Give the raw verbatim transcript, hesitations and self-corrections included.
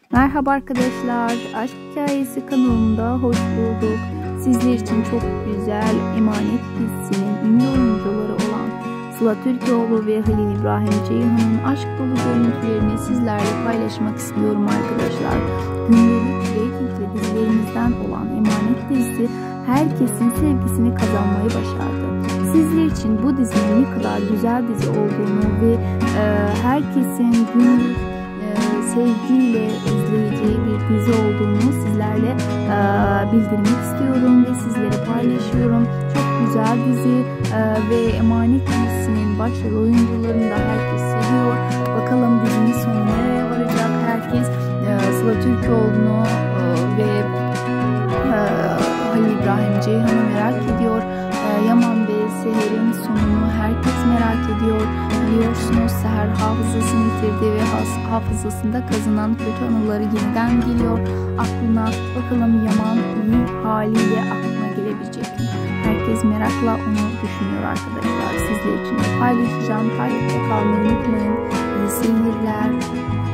Merhaba arkadaşlar, Aşk Hikayesi kanalında hoş bulduk. Sizler için çok güzel Emanet dizisinin ünlü oyuncuları olan Sıla Türkoğlu ve Halil İbrahim Ceyhan'ın aşk dolu görüntülerini sizlerle paylaşmak istiyorum arkadaşlar. Gündelik reytingli dizilerimizden olan Emanet dizisi herkesin sevgisini kazanmayı başardı. Sizler için bu dizinin ne kadar güzel dizi olduğunu ve e, herkesin günlük sevgiyle izleyeceği bir dizi olduğunu sizlerle e, bildirmek istiyorum ve sizlere paylaşıyorum. Çok güzel dizi e, ve Emanet dizisinin başrol oyuncularını da herkes seviyor. Bakalım dizinin sonu nereye varacak? Herkes e, Sıla Türkoğlu'nu e, ve e, Halil İbrahim Ceyhan'ı merak ediyor. E, Yaman ve Seher'in sonunu herkes merak ediyor. Biliyorsunuz Seher hafızasını yitirdi ve hafızasında kazınan kötü anıları yeniden geliyor aklına. Bakalım Yaman iyi haliyle aklına gelebilecek mi? Herkes merakla onu düşünüyor arkadaşlar. Sizler için de paylaşacağım. Takipte kalmayı unutmayın. İyi seyirler.